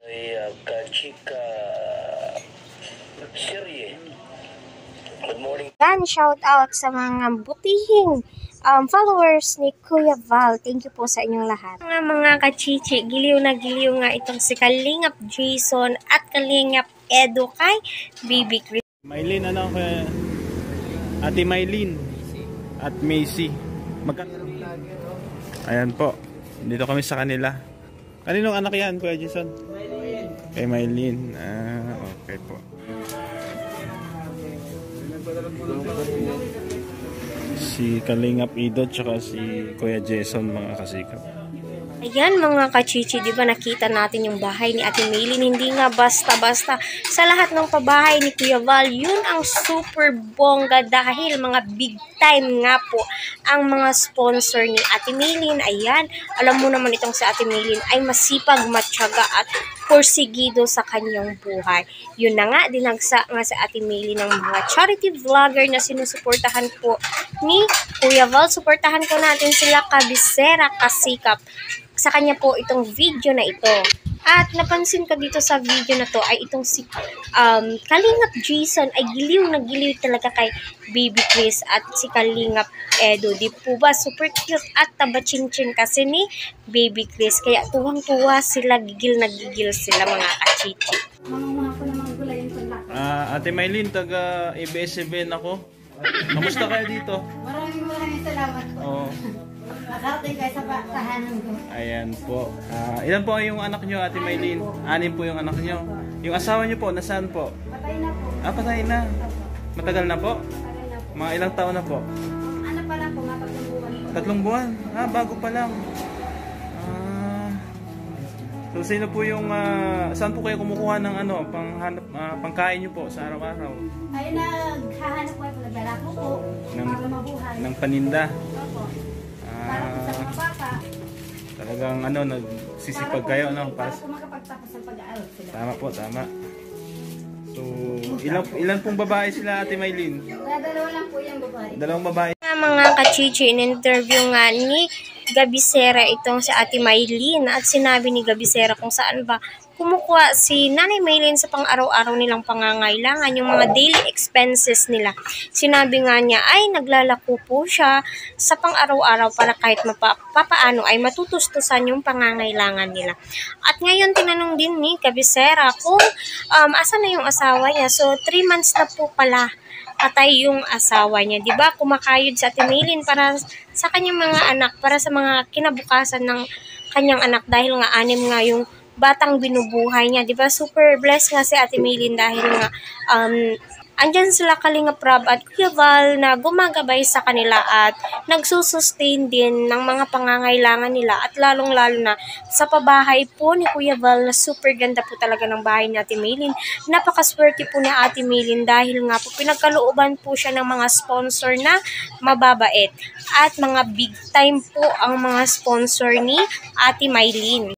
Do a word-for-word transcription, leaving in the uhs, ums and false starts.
Ay, uh, Kachika Serye. Good morning. Yan, shout out sa mga butihing um, followers ni Kuya Val. Thank you po sa inyong lahat. Mga mga kachichi, giliw na giliw nga itong si Kalingap Jason at Kalingap Edo kay Baby Chris. Maylin, ano kaya? Ate Maylin at Macy. Magka Ayan po. Dito kami sa kanila. Kaninong anak yan, Kuya Jason? Maylin. Kay Maylin. Ah, okay po. Si Kalingap Idod tsaka si Kuya Jason, mga kasikap. Ayan mga kachichi, di ba nakita natin yung bahay ni Ate Maylin? Hindi nga basta-basta. Sa lahat ng pabahay ni Kuya Val, yun ang super bongga dahil mga big time nga po ang mga sponsor ni Ate Maylin. Ayan, alam mo naman itong si Ate Maylin ay masipag, matyaga at porsigido sa kanyang buhay. Yun na nga, dinagsa nga sa Ate Maylin ng mga charity vlogger na sinusuportahan po ni Kuya Val. Suportahan po natin sila kabisera, kasikap. Sa kanya po itong video na ito. At napansin ko dito sa video na to ay itong si um, Kalingap Jason ay giliw na giliw talaga kay Baby Chris at si Kalingap Edo. Di po ba? Super cute at taba-chin-chin kasi ni Baby Chris. Kaya tuwang-tuwa sila, gigil na gigil sila mga kachichi. Uh, Ate Maylin, taga A B S C B N ako. Kamusta kayo dito? Maraming maraming salamat po. Oo. Nakarating kayo sa tahanan ko. Ayan po. Uh, ilan po yung anak nyo, Ate Maylin? Anim po yung anak nyo. Yung asawa nyo po, nasaan po? Patay na po. Ah, patay na. Matagal na po? Patay na po. Mga ilang taon na po? Ano pa lang po, mga tatlong buwan po. Tatlong buwan? Ah, bago pa lang. Ah. So, sino po yung, uh, saan po kayo kumukuha ng ano, panghanap, uh, pangkain nyo po sa araw-araw? Ay, naghahanap po ako, naglalako po. Ng, para mabuhay. ng paninda? Opo. Para po sa mga bata. Talagang ano, nagsisipag Para kayo, po, no? Para Para, po makapagtapos ng pag-aaral sila. tama po, tama. So, ilan, ilan pong babae sila, Ate Maylin? Dalawa lang po yung babae. Dalawang babae. Mga kachichi, in-interview nga ni Gabisera itong si Ate Maylin at sinabi ni Gabisera kung saan ba kumukuha si Nanay Maylin sa pang-araw-araw nilang pangangailangan, yung mga daily expenses nila. Sinabi nga niya ay naglalako po siya sa pang-araw-araw para kahit mapapaano ay matutustusan yung pangangailangan nila. At ngayon tinanong din ni Gabisera kung um, asan na yung asawa niya. So three months na po pala patay yung asawa niya. Diba? Kumakayod sa Ate Maylin para sa kanyang mga anak, para sa mga kinabukasan ng kanyang anak dahil nga anim nga yung batang binubuhay niya. Diba? Super blessed nga si Ate Maylin dahil nga um, andyan sila Kalingap Rob at Kuya Val na gumagabay sa kanila at nagsusustain din ng mga pangangailangan nila at lalong-lalo na sa pabahay po ni Kuya Val na super ganda po talaga ng bahay ni Ate Maylin. Napakaswerte po ni Ate Maylin dahil nga po pinagkalooban po siya ng mga sponsor na mababait at mga big time po ang mga sponsor ni Ate Maylin.